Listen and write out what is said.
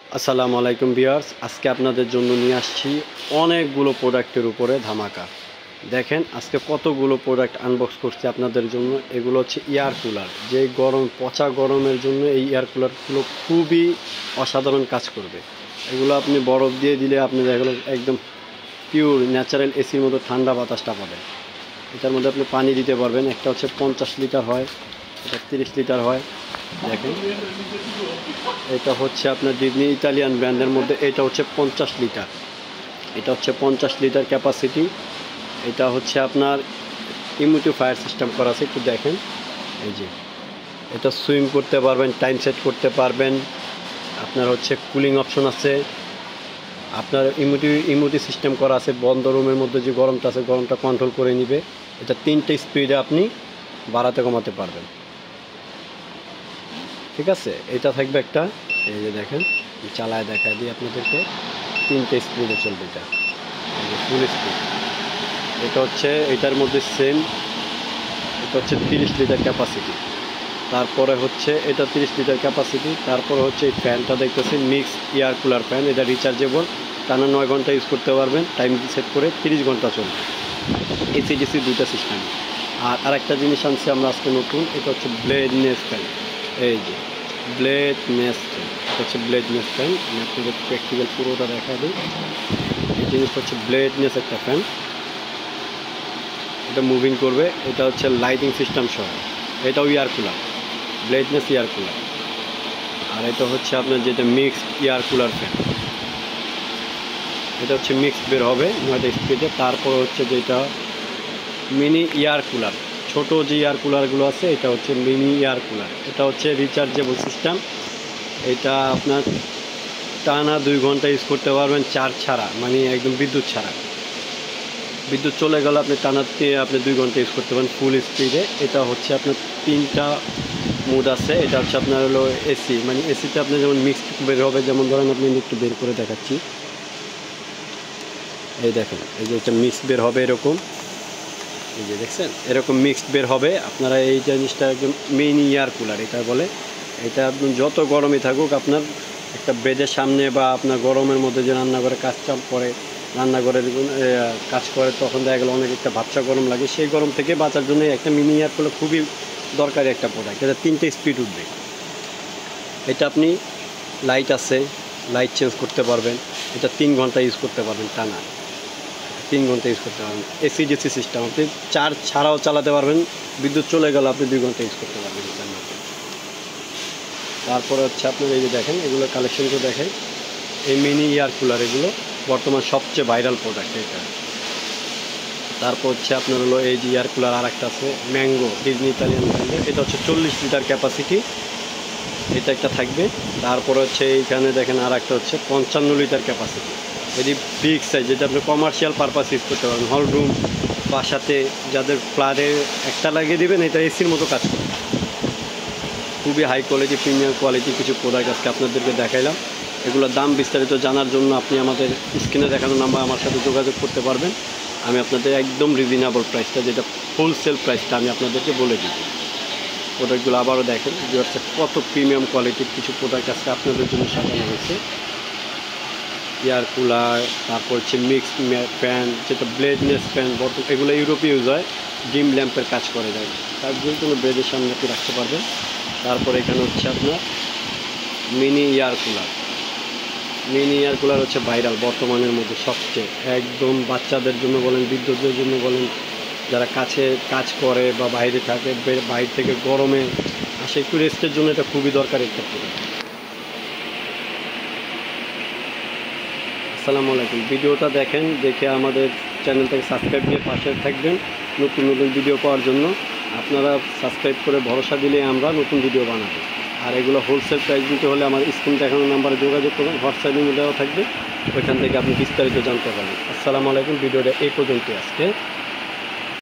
আসসালামু আলাইকুম ভিউয়ার্স, আজকে আপনাদের জন্য নিয়ে আসছি অনেকগুলো প্রোডাক্টের উপরে ধামাকা। দেখেন আজকে কতগুলো প্রোডাক্ট আনবক্স করছি আপনাদের জন্য। এগুলো হচ্ছে এয়ার কুলার। যে পচা গরমের জন্য এই এয়ার কুলারগুলো খুবই অসাধারণ কাজ করবে। এগুলো আপনি বরফ দিয়ে দিলে আপনি এগুলো একদম পিওর ন্যাচারাল এসির মতো ঠান্ডা বাতাসটা পাবেন। এটার মধ্যে আপনি পানি দিতে পারবেন। একটা হচ্ছে 50 লিটার হয়, এটা 30 লিটার হয়। দেখেন এটা হচ্ছে আপনার ডিজনি ইতালিয়ান ব্র্যান্ডের মধ্যে, এটা হচ্ছে 50 লিটার। এটা হচ্ছে 50 লিটার ক্যাপাসিটি। এটা হচ্ছে আপনার ইমিউনিটি ফায়ার সিস্টেম করা আছে, একটু দেখেন। এই যে এটা সুইং করতে পারবেন, টাইম সেট করতে পারবেন। আপনার হচ্ছে কুলিং অপশন আছে, আপনার ইমিউনিটি সিস্টেম করা আছে। বন্ধ রুমের মধ্যে যে গরমটা আছে গরমটা কন্ট্রোল করে নিবে। এটা 3টে স্পিডে আপনি বাড়াতে কমাতে পারবেন, ঠিক আছে। এটা থাকবে একটা, এই যে দেখেন চালায় দেখা দিই আপনাদেরকে। 3টে স্পিডে চলবে এটা, ফুল স্পিড। এটা হচ্ছে এটার মধ্যে সেম, এটা হচ্ছে 30 লিটার ক্যাপাসিটি। তারপরে হচ্ছে এটা 30 লিটার ক্যাপাসিটি। তারপরে হচ্ছে এই ফ্যানটা দেখতেছি মিক্স এয়ার কুলার ফ্যান। এটা রিচার্জেবল, টানা 9 ঘন্টা ইউজ করতে পারবেন। টাইম সেট করে 30 ঘন্টা চলবে। এসি দুইটা সিস্টেম। আর আরেকটা জিনিস আনছি আমরা আজকে নতুন, এটা হচ্ছে ব্লেডনেস ফ্যান। এই যে ব্লেডনেস ফ্যান, এটা হচ্ছে ব্লেডনেস ফ্যান। আমি আপনাদের প্র্যাকটিক্যাল পুরোটা দেখা দিই। এই জিনিসটা হচ্ছে ব্লেডনেস একটা ফ্যান, এটা মুভিং করবে। এটা হচ্ছে লাইটিং সিস্টেম সহ। এটাও air cooler, bladeless air cooler. আর এটা হচ্ছে আপনার যেটা মিক্সড এয়ার কুলার ফ্যান, এটা হচ্ছে মিক্সড বের হবে 9টা স্পিডে। তারপর হচ্ছে যেটা মিনি এয়ার কুলার, ছোটো যে এয়ার কুলারগুলো আছে এটা হচ্ছে মিনি এয়ার কুলার। এটা হচ্ছে রিচার্জেবল সিস্টেম। এটা আপনার টানা 2 ঘন্টা ইউজ করতে পারবেন, চার্জ ছাড়া, মানে একদম বিদ্যুৎ ছাড়া। বিদ্যুৎ চলে গেলে আপনি টানাতে আপনি 2 ঘন্টা ইউজ করতে পারেন ফুল স্পিডে। এটা হচ্ছে আপনার 3টা মুড আছে। এটা হচ্ছে আপনার হলো এসি, মানে এসিতে আপনি যেমন মিক্সড বের হবে, যেমন ধরেন আপনি একটু বের করে দেখাচ্ছি। এই দেখেন, এই যে এটা মিক্সড বের হবে এরকম, এই যে দেখছেন এরকম মিক্সড বের হবে। আপনারা এই জিনিসটা একদম মিনি এয়ার কুলার এটা বলে। এটা আপনি যত গরমই থাকুক, আপনার একটা বেডের সামনে বা আপনার গরমের মধ্যে যে রান্নাঘরে কাজ করে, রান্নাঘরের কাজ করে, তখন দেখা গেলো অনেক একটা বাচ্চা গরম লাগে, সেই গরম থেকে বাঁচার জন্য একটা মিনি এয়ার কুলার খুবই দরকারি একটা প্রোডাক্ট। এটা 3টে স্পিড উঠবে। এটা আপনি লাইট আছে, লাইট চেঞ্জ করতে পারবেন। এটা 3 ঘন্টা ইউজ করতে পারবেন টানা, 3 ঘন্টা ইউজ করতে পারবেন। এসি সিস্টেম, আপনি চার্জ ছাড়াও চালাতে পারবেন। বিদ্যুৎ চলে গেলে আপনি 2 ঘন্টা ইউজ করতে পারবেন এটার মধ্যে। তারপরে হচ্ছে আপনার এই যে দেখেন, এগুলো কালেকশনগুলো দেখেন। এই মিনি এয়ার কুলার এগুলো বর্তমান সবচেয়ে ভাইরাল প্রোডাক্ট এটা। তারপর হচ্ছে আপনার হলো এই যে এয়ার কুলার আর একটা আছে ম্যাঙ্গো, ডিজনি ইতালিয়ান ব্র্যান্ডের। এটা হচ্ছে 40 লিটার ক্যাপাসিটি, এটা একটা থাকবে। তারপরে হচ্ছে এইখানে দেখেন আর একটা হচ্ছে 55 লিটার ক্যাপাসিটি। এটি বিগ সাইজ, যেটা আপনি কমার্শিয়াল পারপাস ইউজ করতে পারেন। হল রুম, বাসাতে যাদের ফ্ল্যাটে একটা লাগিয়ে দেবেন, এটা এসির মতো কাজ করে। খুবই হাই কোয়ালিটি, প্রিমিয়াম কোয়ালিটি কিছু প্রোডাক্ট আজকে আপনাদেরকে দেখাইলাম। এগুলোর দাম বিস্তারিত জানার জন্য আপনি আমাদের স্ক্রিনে দেখানো নাম্বার আমার সাথে যোগাযোগ করতে পারবেন। আমি আপনাদের একদম রিজনেবল প্রাইসটা, যেটা হোলসেল প্রাইসটা আমি আপনাদেরকে বলে দিব। প্রোডাক্টগুলো আবারও দেখেন যে হচ্ছে কত প্রিমিয়াম কোয়ালিটির কিছু প্রোডাক্ট আজকে আপনাদের জন্য সাজানো হয়েছে। এয়ার কুলার, তারপর হচ্ছে মিক্সড ফ্যান, যেটা ব্লেডনেস ফ্যান, এগুলো ইউরোপে ইউজ হয়, ডিম ল্যাম্পের কাজ করে যায়। তার যে কোনো ব্লেডের সামনে আপনি রাখতে পারবেন। তারপর এখানে হচ্ছে আপনার mini air cooler. Mini air cooler হচ্ছে ভাইরাল বর্তমানের মধ্যে সবচেয়ে, একদম বাচ্চাদের জন্য বলেন, বিদ্যুতের জন্য বলেন, যারা কাছে কাজ করে বা বাইরে থাকে, বাইরে থেকে গরমে আসে একটু রেস্টের জন্য এটা খুবই দরকারি একটা প্রোডাক্ট। আসসালামু আলাইকুম। ভিডিওটা দেখেন, দেখে আমাদের চ্যানেলটাকে সাবস্ক্রাইব দিয়ে পাশে থাকবেন নতুন নতুন ভিডিও পাওয়ার জন্য। আপনারা সাবস্ক্রাইব করে ভরসা দিলে আমরা নতুন ভিডিও বানাবো। আর এগুলো হোলসেল প্রাইস দিতে হলে আমার স্ক্রিন দেখানো নাম্বারে যোগাযোগ করুন, হোয়াটসঅ্যাপে দেওয়া থাকবে, ওইখান থেকে আপনি বিস্তারিত জানতে পারবেন। আসসালামু আলাইকুম। ভিডিওটা এই পর্যন্ত আজকে।